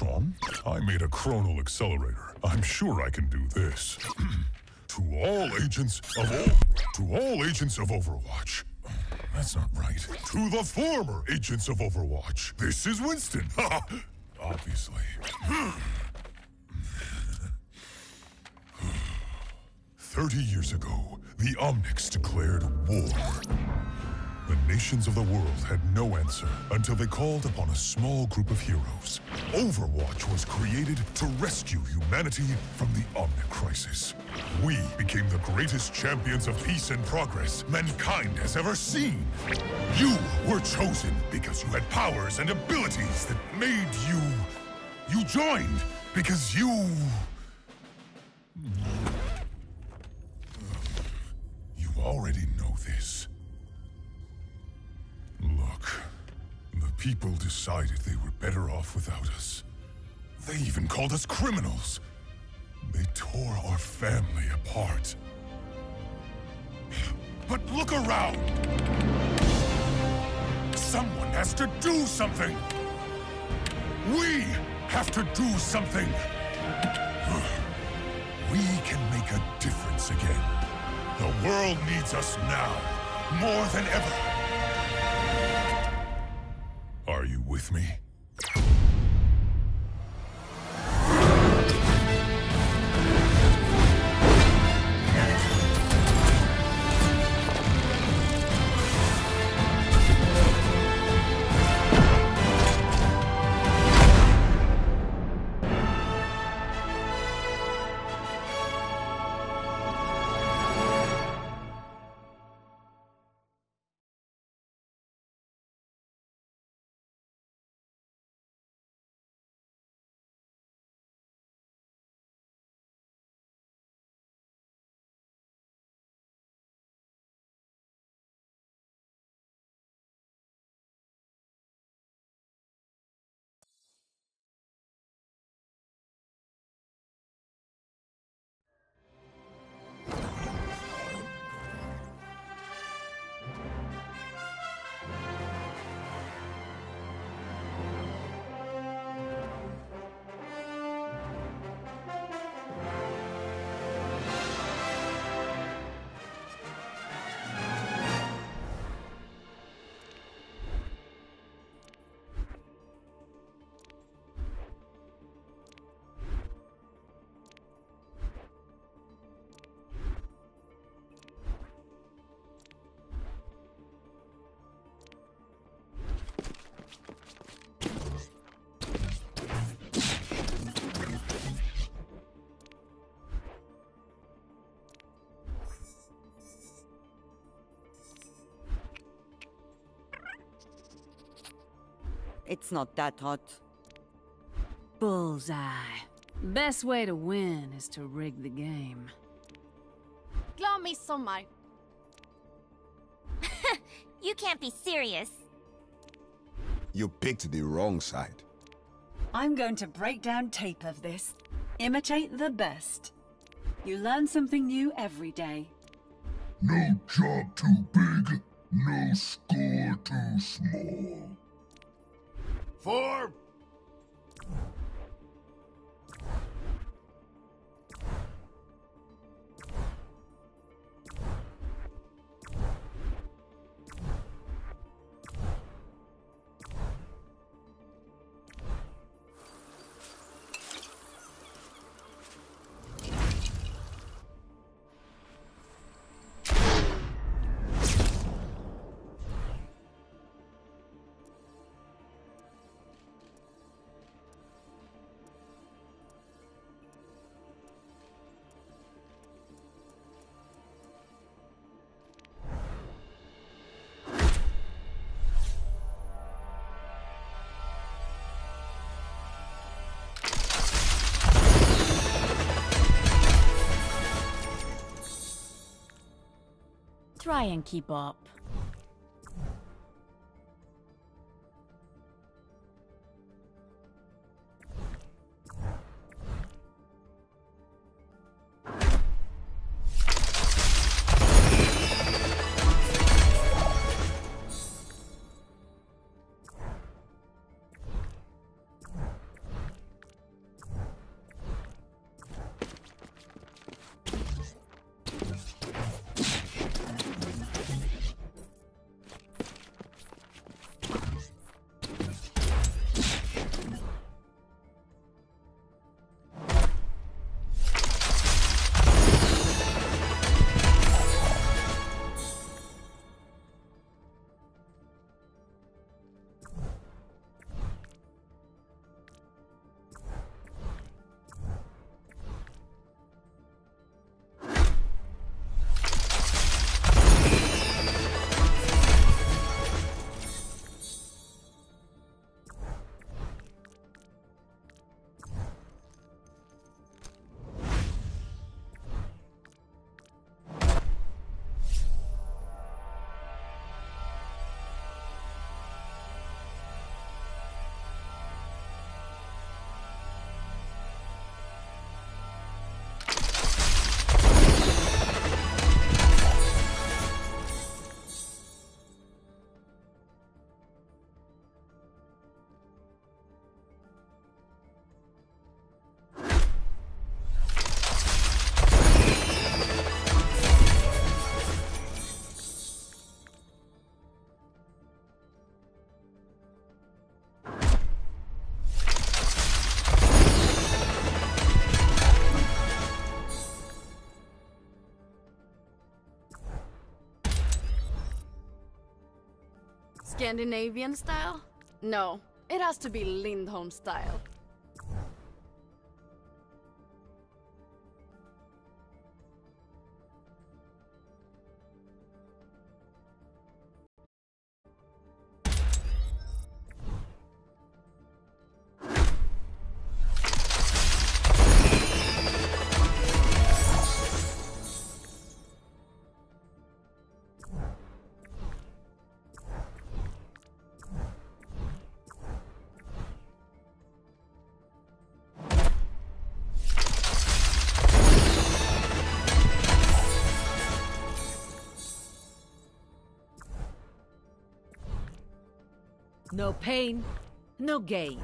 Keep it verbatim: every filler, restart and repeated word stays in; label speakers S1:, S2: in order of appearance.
S1: Sean. I made a chronal accelerator. I'm sure I can do this. To all agents of all... To all agents of Overwatch. That's not right. To the former agents of Overwatch. This is Winston. Obviously. Thirty years ago, the Omnics declared war. The nations of the world had no answer until they called upon a small group of heroes. Overwatch was created to rescue humanity from the Omnic crisis. We became the greatest champions of peace and progress mankind has ever seen. You were chosen because you had powers and abilities that made you... You joined because you... You already know this. Look, the people decided they were better off without us. They even called us criminals. They tore our family apart. But look around! Someone has to do something! We have to do something! We can make a difference again. The world needs us now, more than ever. Are you with me?
S2: It's not that hot.
S3: Bullseye. Best way to win is to rig the game.
S4: Glad midsommar.
S5: You can't be serious.
S6: You picked the wrong side.
S7: I'm going to break down tape of this. Imitate the best. You learn something new every day.
S1: No job too big, no score too small.
S6: Four.
S3: Try and keep up.
S4: Scandinavian style? No, it has to be Lindholm style.
S2: No pain, no gain.